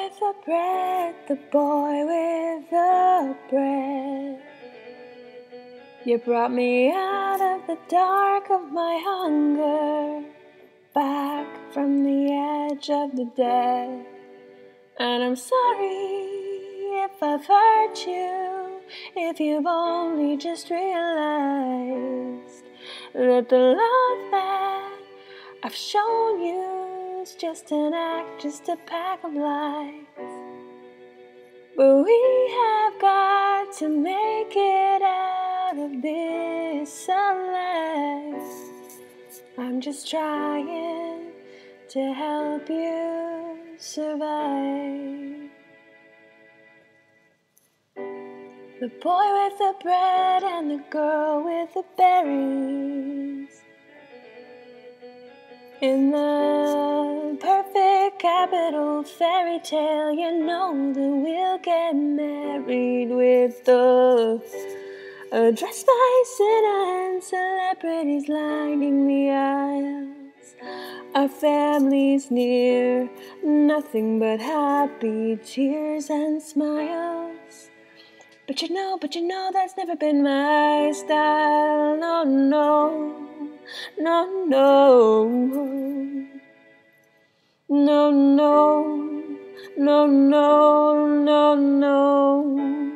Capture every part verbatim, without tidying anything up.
with the bread, the boy with the bread. You brought me out of the dark of my hunger, back from the edge of the dead. And I'm sorry if I've hurt you, if you've only just realized that the love that I've shown you is just an act, just a pack of lies. But we have got to make it out of this alive. I'm just trying to help you survive. The boy with the bread and the girl with the berries. In the perfect capital fairy tale, you know that we'll get married with the uh, dressed by Cinna and celebrities lining the aisles. Our family's near, nothing but happy tears and smiles. But you know, but you know that's never been my style. No, no. No, no, no, no, no, no, no, no.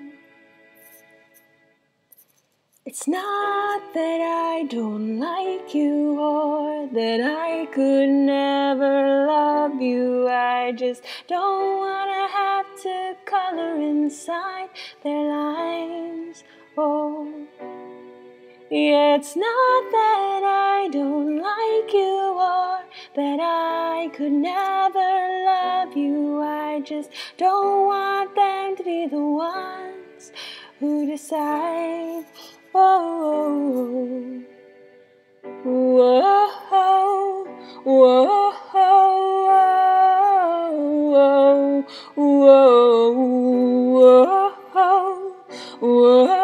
It's not that I don't like you or that I could never love you. I just don't want to have to color inside their lines. Oh. Yeah, it's not that I don't like you or that I could never love you. I just don't want them to be the ones who decide. Whoa, whoa, whoa, whoa, whoa, whoa, whoa.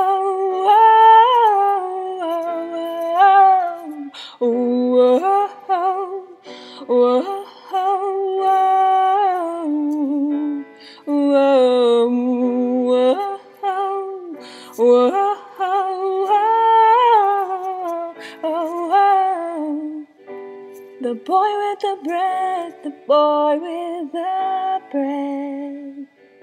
Whoa, whoa, whoa, whoa, whoa. The boy with the bread, the boy with the bread.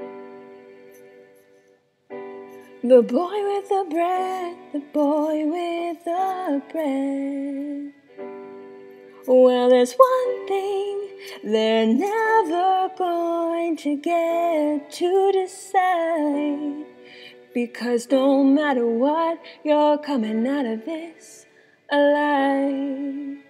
The boy with the bread, the boy with the bread. Well, there's one thing they're never going to get to decide, because no matter what, you're coming out of this alive.